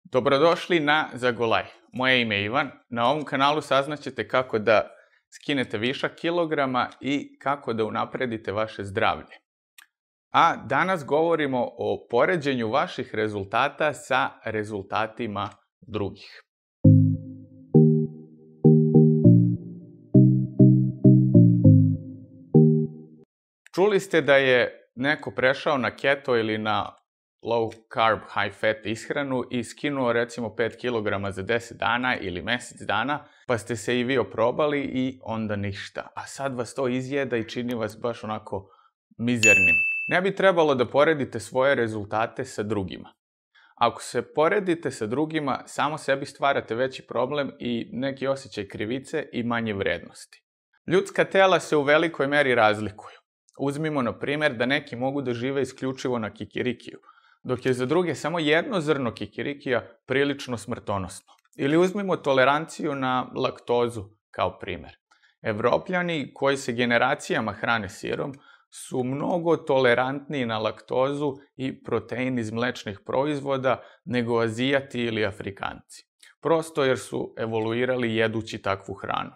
Dobrodošli na Zagolaj. Moje ime je Ivan. Na ovom kanalu saznaćete kako da skinete višak kilograma i kako da unapredite vaše zdravlje. A danas govorimo o poređenju vaših rezultata sa rezultatima drugih. Čuli ste da je neko prešao na keto ili na low carb, high fat ishranu i skinuo recimo 5 kg za 10 dana ili mjesec dana, pa ste se i vi oprobali i onda ništa. A sad vas to izjeda i čini vas baš onako mizernim. Ne bi trebalo da poredite svoje rezultate sa drugima. Ako se poredite sa drugima, samo sebi stvarate veći problem i neki osjećaj krivice i manje vrednosti. Ljudska tela se u velikoj meri razlikuju. Uzmimo na primjer da neki mogu da žive isključivo na kikirikiju, dok je za druge samo jedno zrno kikirikija prilično smrtonosno. Ili uzmimo toleranciju na laktozu kao primjer. Evropljani koji se generacijama hrane sirom su mnogo tolerantniji na laktozu i protein iz mlečnih proizvoda nego Azijati ili Afrikanci. Prosto jer su evoluirali jedući takvu hranu.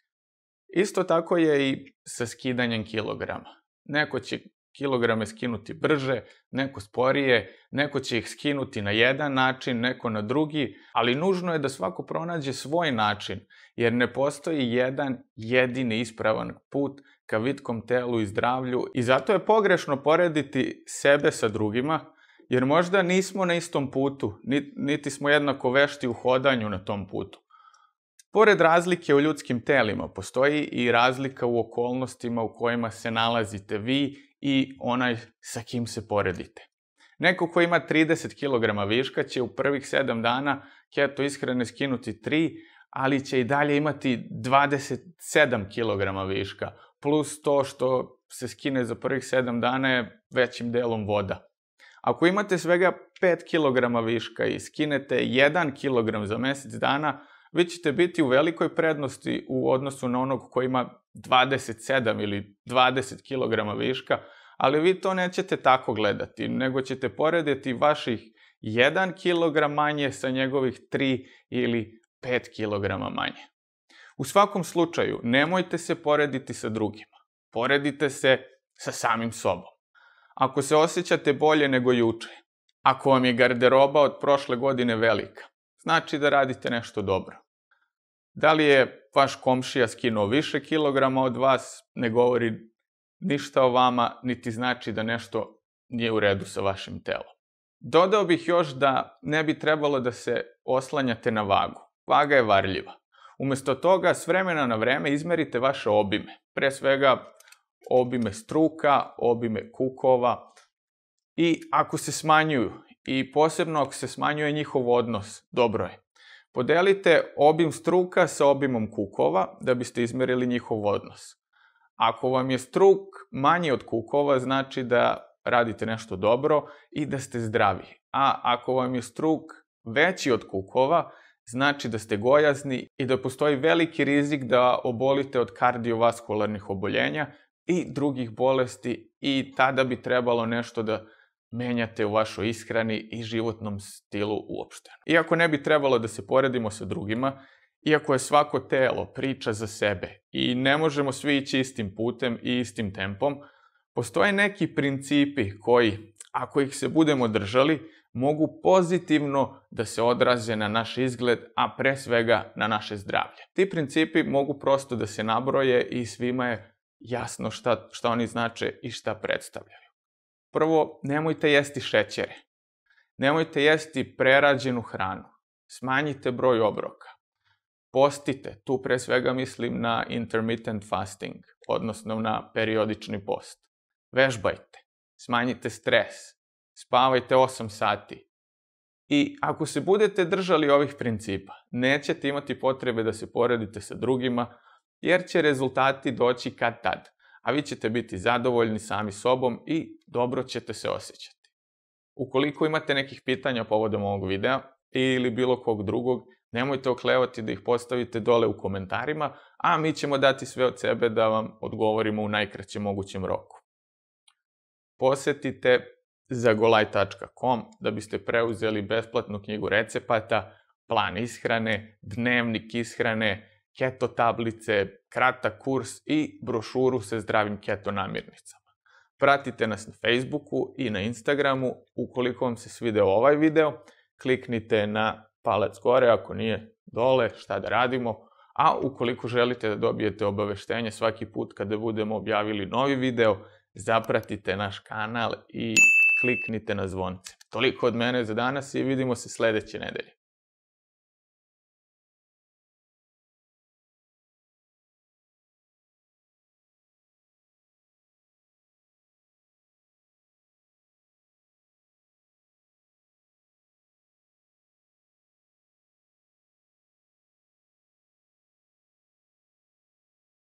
Isto tako je i sa skidanjem kilograma. Neko će kilograme skinuti brže, neko sporije, neko će ih skinuti na jedan način, neko na drugi, ali nužno je da svako pronađe svoj način, jer ne postoji jedan jedini ispravan put ka vitkom telu i zdravlju i zato je pogrešno porediti sebe sa drugima, jer možda nismo na istom putu, niti smo jednako vešti u hodanju na tom putu. Pored razlike u ljudskim telima, postoji i razlika u okolnostima u kojima se nalazite vi i onaj sa kim se poredite. Neko ko ima 30 kg viška će u prvih 7 dana keto ishrane skinuti 3, ali će i dalje imati 27 kg viška, plus to što se skine za prvih 7 dana je većim delom voda. Ako imate svega 5 kg viška i skinete 1 kg za mjesec dana, vi ćete biti u velikoj prednosti u odnosu na onog koji ima 27 ili 20 kg viška, ali vi to nećete tako gledati, nego ćete porediti vaših 1 kg manje sa njegovih 3 ili 5 kg manje. U svakom slučaju, nemojte se porediti sa drugima. Poredite se sa samim sobom. Ako se osjećate bolje nego juče, ako vam je garderoba od prošle godine velika, znači da radite nešto dobro. Da li je vaš komšija skinuo više kilograma od vas, ne govori ništa o vama, niti znači da nešto nije u redu sa vašim telom. Dodao bih još da ne bi trebalo da se oslanjate na vagu. Vaga je varljiva. Umjesto toga, s vremena na vreme izmerite vaše obime. Pre svega, obime struka, obime kukova. I ako se smanjuju, i posebno ako se smanjuje njihov odnos, dobro je. Podelite obim struka sa obimom kukova da biste izmerili njihov odnos. Ako vam je struk manji od kukova, znači da radite nešto dobro i da ste zdravi. A ako vam je struk veći od kukova, znači da ste gojazni i da postoji veliki rizik da obolite od kardiovaskularnih oboljenja i drugih bolesti i tada bi trebalo nešto da menjate u vašoj ishrani i životnom stilu uopšte. Iako ne bi trebalo da se poredimo sa drugima, iako je svako telo priča za sebe i ne možemo svi ići istim putem i istim tempom, postoje neki principi koji, ako ih se budemo držali, mogu pozitivno da se odraze na naš izgled, a pre svega na naše zdravlje. Ti principi mogu prosto da se nabroje i svima je jasno šta oni znače i šta predstavljaju. Prvo, nemojte jesti šećere. Nemojte jesti prerađenu hranu. Smanjite broj obroka. Postite, tu pre svega mislim na intermittent fasting, odnosno na periodični post. Vežbajte, smanjite stres, spavajte 8 sati. I ako se budete držali ovih principa, nećete imati potrebe da se poredite sa drugima, jer će rezultati doći kad tad. A vi ćete biti zadovoljni sami sobom i dobro ćete se osjećati. Ukoliko imate nekih pitanja povodom ovog videa ili bilo kog drugog, nemojte oklevati da ih postavite dole u komentarima, a mi ćemo dati sve od sebe da vam odgovorimo u najkraćem mogućem roku. Posetite zagolaj.com da biste preuzeli besplatnu knjigu recepata, plan ishrane, dnevnik ishrane, keto tablice, kratak kurs i brošuru sa zdravim keto namirnicama. Pratite nas na Facebooku i na Instagramu. Ukoliko vam se svideo ovaj video, kliknite na palac gore, ako nije dole, šta da radimo. A ukoliko želite da dobijete obaveštenje svaki put kada budemo objavili novi video, zapratite naš kanal i kliknite na zvonce. Toliko od mene za danas i vidimo se sledeće nedelje.